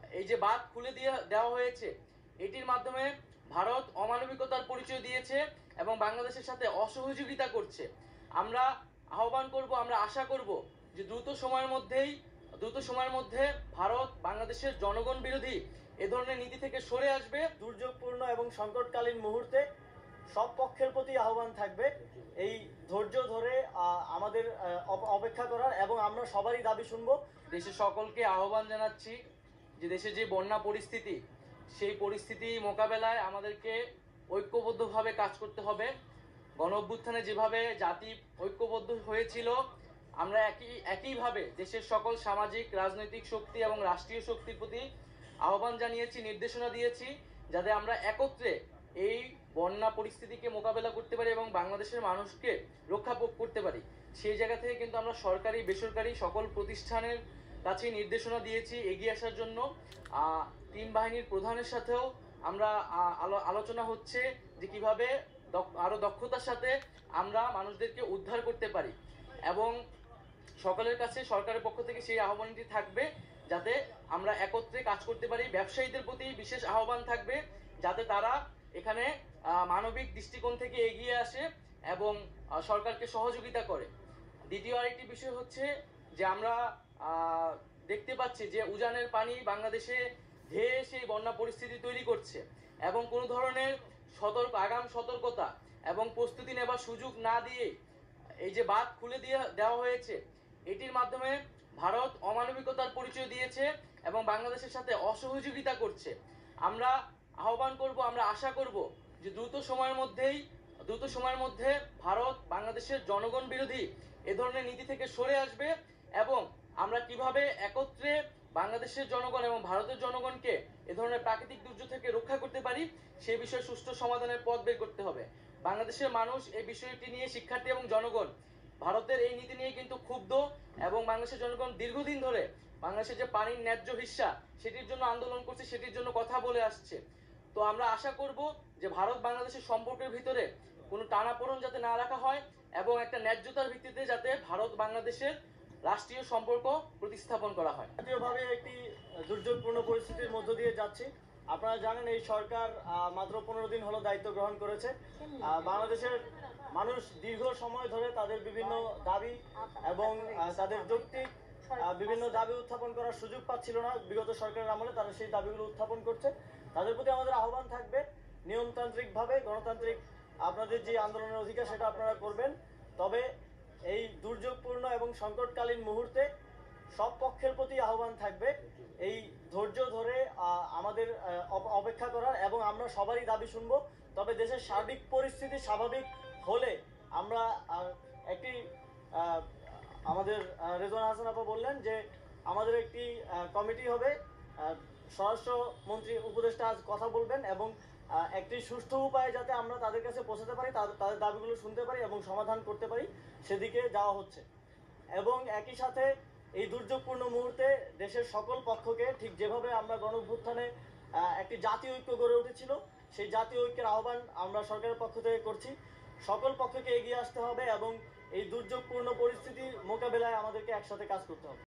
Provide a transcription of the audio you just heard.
এই যে বাঁধ খুলে দিয়ে দেওয়া হয়েছে, এটির মাধ্যমে ভারত অমানবিকতার পরিচয় দিয়েছে এবং বাংলাদেশের সাথে অসহযোগিতা করছে। আমরা আহ্বান করব, আমরা আশা করব যে দ্রুত সময়ের মধ্যে ভারত বাংলাদেশের জনগণ বিরোধী এ ধরনের নীতি থেকে সরে আসবে। দুর্যোগপূর্ণ এবং সংকটকালীন মুহূর্তে সব পক্ষের প্রতি আহ্বান থাকবে এই ধৈর্য ধরে আমাদের অপেক্ষা করার, এবং আমরা সবারই দাবি শুনবো। দেশের সকলকে আহ্বান জানাচ্ছি যে দেশে যে বন্যা পরিস্থিতি, সেই পরিস্থিতি মোকাবেলায় আমাদেরকে ঐক্যবদ্ধভাবে কাজ করতে হবে। গণ অভ্যুত্থানে যেভাবে জাতি ঐক্যবদ্ধ হয়েছিল, আমরা একইভাবে দেশের সকল সামাজিক রাজনৈতিক শক্তি এবং রাষ্ট্রীয় শক্তির প্রতি আহ্বান জানিয়েছি, নির্দেশনা দিয়েছি, যাতে আমরা একত্রে এই বন্যা পরিস্থিতিকে মোকাবেলা করতে পারি এবং বাংলাদেশের মানুষকে রক্ষা করতে পারি। সেই জায়গা থেকে কিন্তু আমরা সরকারি বেসরকারি সকল প্রতিষ্ঠানের কাছে নির্দেশনা দিয়েছি এগিয়ে আসার জন্য। তিন বাহিনীর প্রধানের সাথেও আমরা আলোচনা হচ্ছে যে কিভাবে আরো দক্ষতার সাথে আমরা মানুষদেরকে উদ্ধার করতে পারি, এবং সকলের কাছে সরকারের পক্ষ থেকে সেই আহ্বানটি থাকবে যাতে আমরা একত্রে কাজ করতে পারি। ব্যবসায়ীদের প্রতি বিশেষ আহ্বান থাকবে যাতে তারা এখানে মানবিক দৃষ্টিকোণ থেকে এগিয়ে আসে এবং সরকারকে সহযোগিতা করে। দ্বিতীয় আরেকটি বিষয় হচ্ছে যে আমরা দেখতে পাচ্ছি যে উজানের পানি বাংলাদেশে ধেয়ে সেই বন্যা পরিস্থিতি তৈরি করছে, এবং কোনো ধরনের আগাম সতর্কতা এবং প্রস্তুতি নেবার সুযোগ না দিয়ে এই যে বাঁধ খুলে দেওয়া হয়েছে, এটির মাধ্যমে ভারত অমানবিকতার পরিচয় দিয়েছে এবং বাংলাদেশের সাথে অসহযোগিতা করছে। আমরা আহ্বান করব, আমরা আশা করব যে দ্রুত সময়ের মধ্যে ভারত বাংলাদেশের জনগণ বিরোধী এ ধরনের নীতি থেকে সরে আসবে, এবং আমরা কিভাবে একত্রে বাংলাদেশের জনগণ এবং ভারতের জনগণকে এ ধরনের প্রাকৃতিক দুর্যোগ থেকে রক্ষা করতে পারি সেই বিষয়ে সুষ্ঠু সমাধানের পথ বের করতে হবে। বাংলাদেশের মানুষ এই বিষয়টি নিয়ে, শিক্ষার্থী এবং জনগণ ভারতের এই নীতি নিয়ে কিন্তু ক্ষুব্ধ, এবং বাংলাদেশের জনগণ দীর্ঘদিন ধরে বাংলাদেশের যে পানির ন্যায্য হিস্সা সেটির জন্য আন্দোলন করছে, সেটির জন্য কথা বলে আসছে। তো আমরা আশা করব যে ভারত বাংলাদেশের সম্পর্কের ভিতরে কোনো টানাপোড়েন যাতে না রাখা হয়, এবং একটা ন্যায্যতার ভিত্তিতে যাতে ভারত বাংলাদেশের রাষ্ট্রীয় সম্পর্ক প্রতিস্থাপন করা হয়। জাতীয়ভাবে একটি দুর্যোগপূর্ণ পরিস্থিতির মধ্য দিয়ে যাচ্ছি। আপনারা জানেন এই সরকার মাত্র 15 দিন হলো দায়িত্ব গ্রহণ করেছে। বাংলাদেশের মানুষ দীর্ঘ সময় ধরে তাদের বিভিন্ন দাবি এবং তাদের যৌক্তিক বিভিন্ন দাবি উত্থাপন করার সুযোগ পাচ্ছিল না বিগত সরকারের আমলে। তারা সেই দাবিগুলো উত্থাপন করছে। তাদের প্রতি আমাদের আহ্বান থাকবে নিয়মতান্ত্রিকভাবে গণতান্ত্রিক আপনাদের যে আন্দোলনের অধিকার সেটা আপনারা করবেন, তবে এই দুর্যোগপূর্ণ এবং সংকটকালীন মুহূর্তে সব পক্ষের প্রতি আহ্বান থাকবে এই ধৈর্য ধরে আমাদের অপেক্ষা করার, এবং আমরা সবারই দাবি শুনবো। তবে দেশের সার্বিক পরিস্থিতি স্বাভাবিক হলে আমরা একটি আমাদের রেজওয়ানা হাসান আপা বললেন যে আমাদের একটি কমিটি হবে, স্বরাষ্ট্রমন্ত্রী উপদেষ্টা আজ কথা বলবেন, এবং একটি সুষ্ঠু উপায়ে যাতে আমরা তাদের কাছে পৌঁছাতে পারি, তাদের দাবিগুলো শুনতে পারি এবং সমাধান করতে পারি, সেদিকে যাওয়া হচ্ছে। এবং একই সাথে এই দুর্যোগপূর্ণ মুহূর্তে দেশের সকল পক্ষকে, ঠিক যেভাবে আমরা গণ অভ্যুত্থানে একটি জাতীয় ঐক্য গড়ে উঠেছিল, সেই জাতীয় ঐক্যের আহ্বান আমরা সরকারের পক্ষ থেকে করছি। সকল পক্ষকে এগিয়ে আসতে হবে এবং এই দুর্যোগপূর্ণ পরিস্থিতি মোকাবেলায় আমাদেরকে একসাথে কাজ করতে হবে।